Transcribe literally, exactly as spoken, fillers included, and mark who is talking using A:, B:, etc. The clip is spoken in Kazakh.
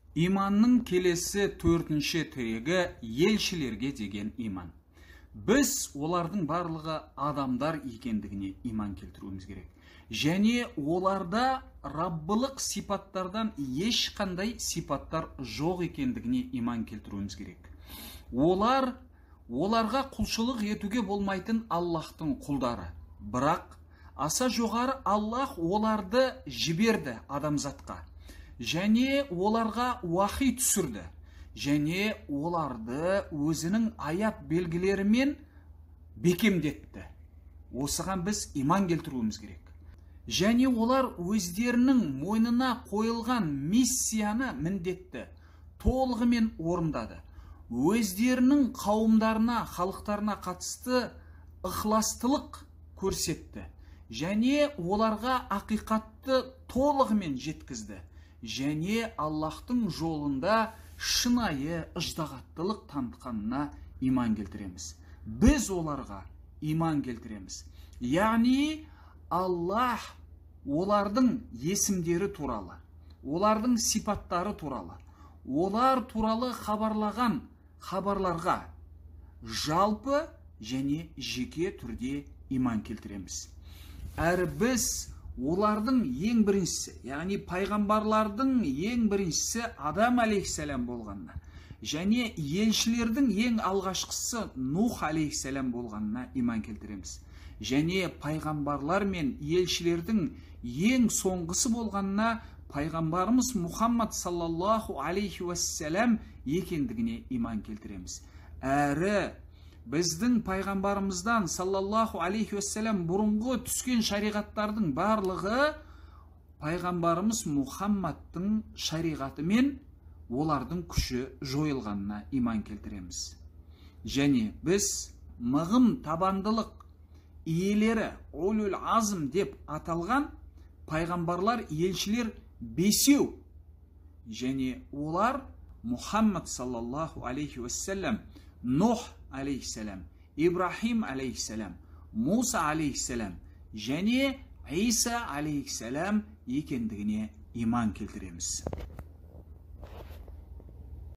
A: Иманның келесі төртінші тірегі елшілерге деген иман. Біз олардың барлығы адамдар екендігіне иман келтіруіміз керек. Және оларда раббылық сипаттардан ешқандай сипаттар жоқ екендігіне иман келтіруіміз керек. Олар, оларға құлшылық етуге болмайтын Аллахтың құлдары. Бірақ аса жоғары Аллах оларды жіберді адамзатқа. Және оларға уахи түсірді. Және оларды өзінің аят белгілерімен бекемдетті. Осыған біз иман келтіруіміз керек. Және олар өздерінің мойнына қойылған миссияны міндетті толығымен орындады. Өздерінің қауымдарына, халықтарына қатысты ықыластылық көрсетті. Және оларға ақиқатты толығымен жеткізді. Және Аллахтың жолында шынайы ыждағаттылық танытқанына иман келтіреміз. Біз оларға иман келтіреміз. Яғни Аллах олардың есімдері туралы, олардың сипаттары туралы, олар туралы хабарлаған хабарларға жалпы және жеке түрде иман келтіреміз. Әрі біз олардың ең біріншісі, яғни пайғамбарлардың ең біріншісі Адам алейхиссалам болғанына, және елшілердің ең алғашқысы Нух алейхиссалам болғанына иман келтіреміз. Және пайғамбарлар мен елшілердің ең соңғысы болғанына пайғамбарымыз Мұхаммад саллаллаху алейхи уассалам екендігіне иман келтіреміз. Әрі біздің пайғамбарымыздан саллаллаху алейхи уассалам бұрынғы түскен шариғаттардың барлығы пайғамбарымыз Мұхаммадтың шариғаты мен олардың күші жойылғанына иман келтіреміз. Және біз мығым табандылық иелері улул азм деп аталған пайғамбарлар, елшілер бесеу. Және олар Мұхаммад саллаллаху алейхи уассалам, Нух алейхиссалам, Ибрахим алейхиссалам, Муса алейхиссалам және Иса алейхиссалам екендігіне иман келтіреміз.